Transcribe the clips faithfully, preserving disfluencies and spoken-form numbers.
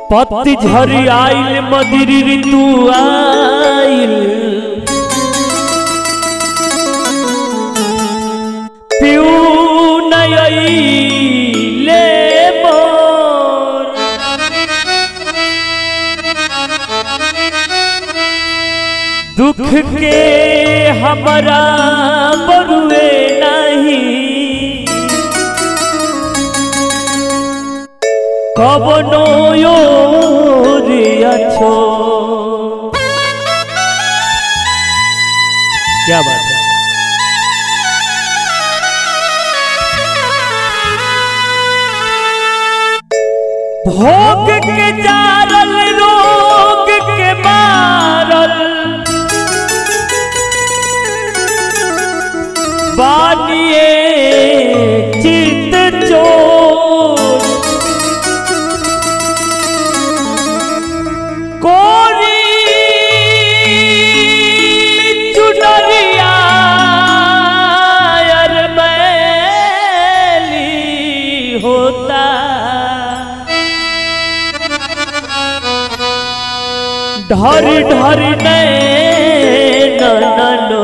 पतझड़ आइल मदिर ऋतु आइल पियू नयले मोर दुख के हमरा बरुए नहीं कबनो अच्छो। क्या बात है। भोग के जारल रोग के मारल बानिए चित चोर कोरी चुनरिया अरमैली होता ढर ढर नैनो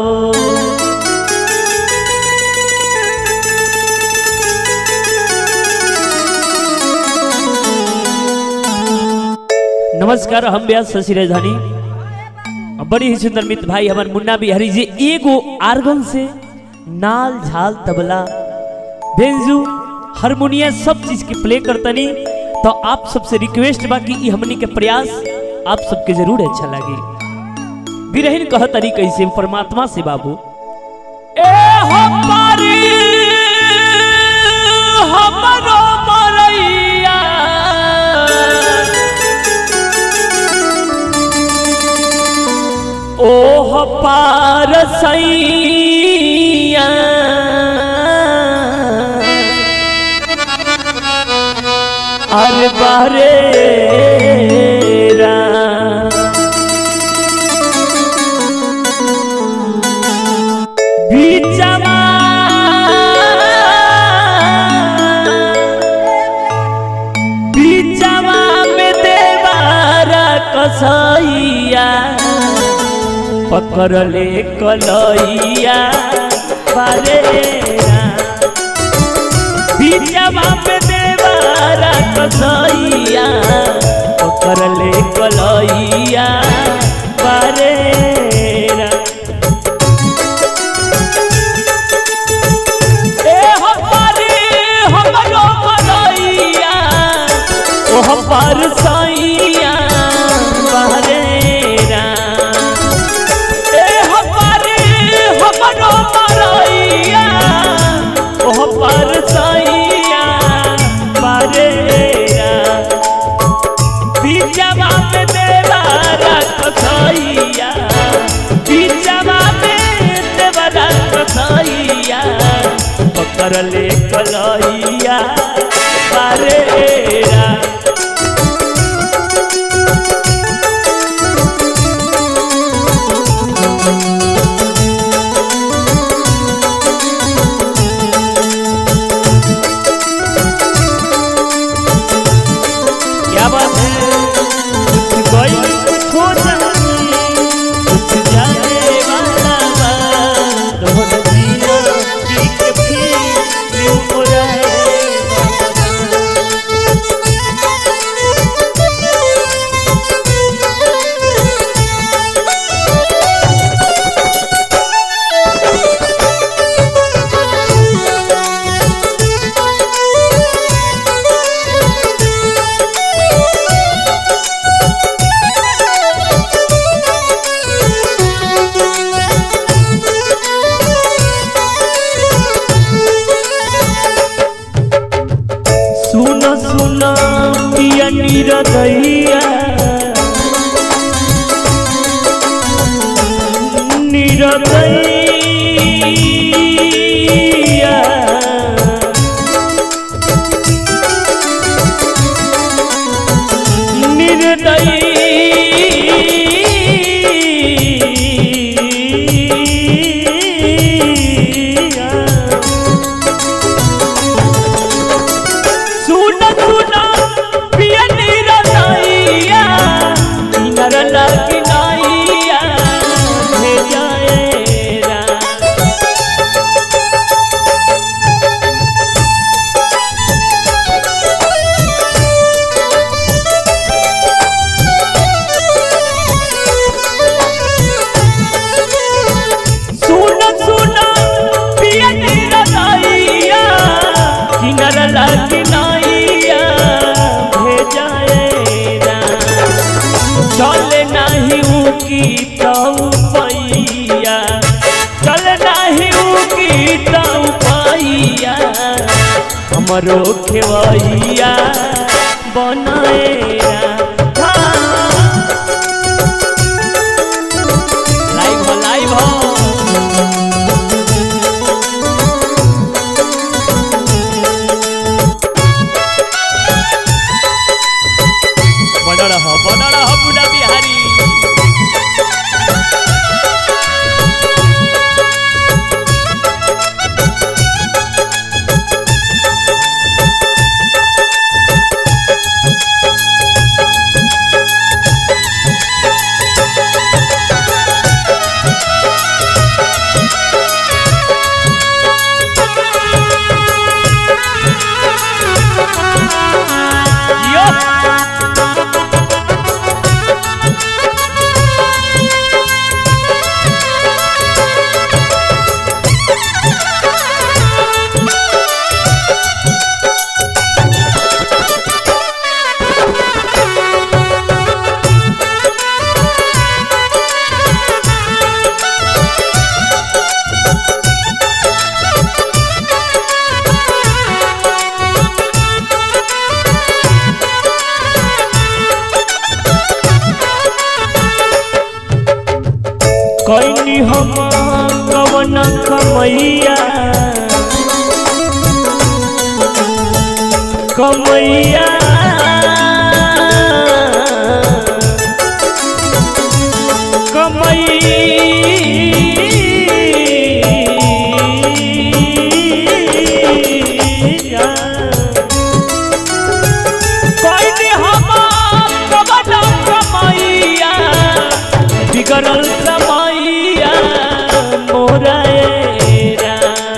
नमस्कार। हम व्यास शशि राजधानी बड़ी ही सुंदर मित्र भाई हमारे मुन्ना बिहारी जी एगो आर्गन से नाल झाल तबला बेंजू हारमोनिया सब चीज के प्ले करतनी। तो आप सबसे रिक्वेस्ट बाकी हमनी के प्रयास आप सबके जरूर अच्छा लगे। बिरहिन कह तरी कैसे परमात्मा से बाबू ए हमारी हमरो मरैया ओ पार सैया अरे बारे बीचमा बीचमा में देवारा कसैया पकड़ ले कलैया बारे बीचमा में देवारा कसैया पकड़ ले कलैया बारे पर सैया बहरेरा ए हमारे हमरो मरैया ओह पर सैया बहरेरा बीचवा में देवारा कसैया बीचवा में देवारा कसैया पकड़ ले कलैया बहरेरा निरदैया निरदैया निर्दयिया सुन सुन पिया निरदैया हमरो खेवैया बनाएरा। लाइव हो लाइव हो बना रहा बना रहा बुढ़ा बिहारी। कैनी हम कवन कमैया कमैया कमैया कैनी हम कवन कमैया बिगड़ल समैया मोरेरा।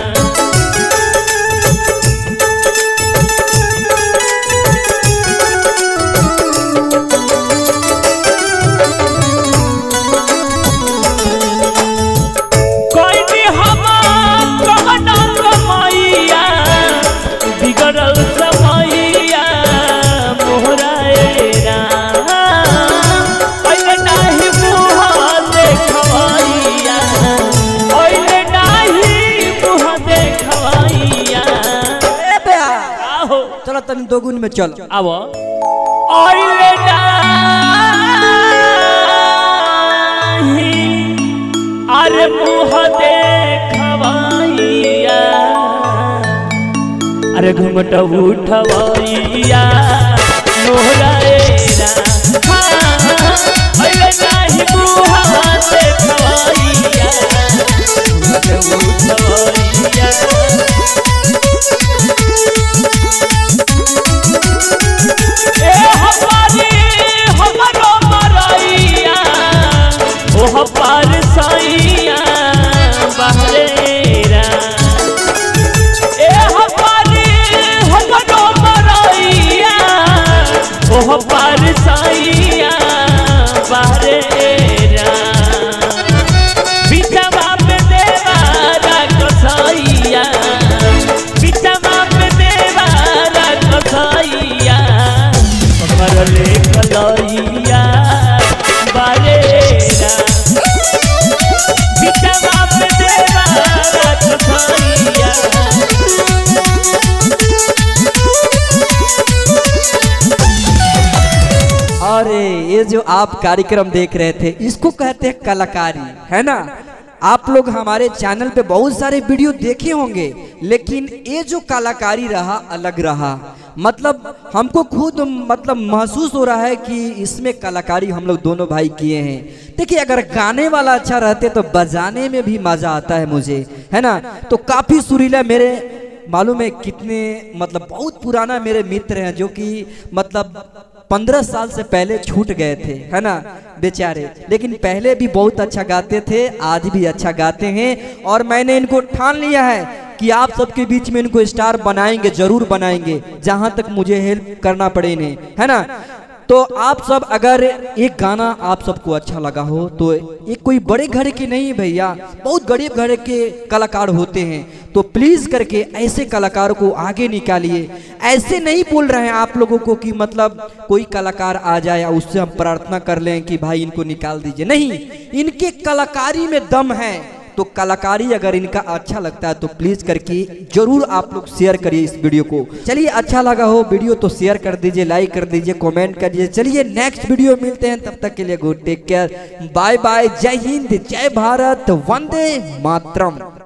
कोई भी हम कवन कमैया बिगड़ल समैया मोरेरा। चलो तनी दोगुन में चल अब अरे मुँह देखवैया अरे घूंघट उठवैया मोहराएरा। नहीं मुँह देखवैया उठवैया पार साइया बहरेरा। ए हमारे हमरो मरैया ओह पार साइया बहरेरा। बिचवा में देवारा कसैया बिचवा में देवारा कसैया पकड़ ले कलैया बहरेरा। अरे ये जो आप कार्यक्रम देख रहे थे इसको कहते हैं कलाकारी, है ना। आप लोग हमारे चैनल पे बहुत सारे वीडियो देखे होंगे, लेकिन ये जो कलाकारी रहा अलग रहा। मतलब हमको खुद मतलब महसूस हो रहा है कि इसमें कलाकारी हम लोग दोनों भाई किए हैं। देखिए अगर गाने वाला अच्छा रहते तो बजाने में भी मजा आता है मुझे, है ना। तो काफी सुरीला मेरे मालूम है कितने मतलब बहुत पुराना मेरे मित्र हैं जो कि मतलब पंद्रह साल से पहले छूट गए थे, है ना बेचारे, लेकिन पहले भी बहुत अच्छा गाते थे, आज भी अच्छा गाते हैं। और मैंने इनको ठान लिया है कि आप सबके बीच में इनको स्टार बनाएंगे, जरूर बनाएंगे, जहां तक मुझे हेल्प करना पड़े इन्हें, है ना। तो आप सब अगर एक गाना आप सबको अच्छा लगा हो तो एक कोई बड़े घर के नहीं भैया, बहुत गरीब घर के कलाकार होते हैं, तो प्लीज करके ऐसे कलाकार को आगे निकालिए। ऐसे नहीं बोल रहे हैं आप लोगों को कि मतलब कोई कलाकार आ जाए और उससे हम प्रार्थना कर लें कि भाई इनको निकाल दीजिए, नहीं, इनके कलाकारी में दम है तो कलाकारी अगर इनका अच्छा लगता है तो प्लीज करके जरूर आप लोग शेयर करिए इस वीडियो को। चलिए अच्छा लगा हो वीडियो तो शेयर कर दीजिए, लाइक कर दीजिए, कमेंट कर दीजिए। चलिए नेक्स्ट वीडियो मिलते हैं, तब तक के लिए good take care, bye bye, जय हिंद, जय भारत, वंदे मातरम।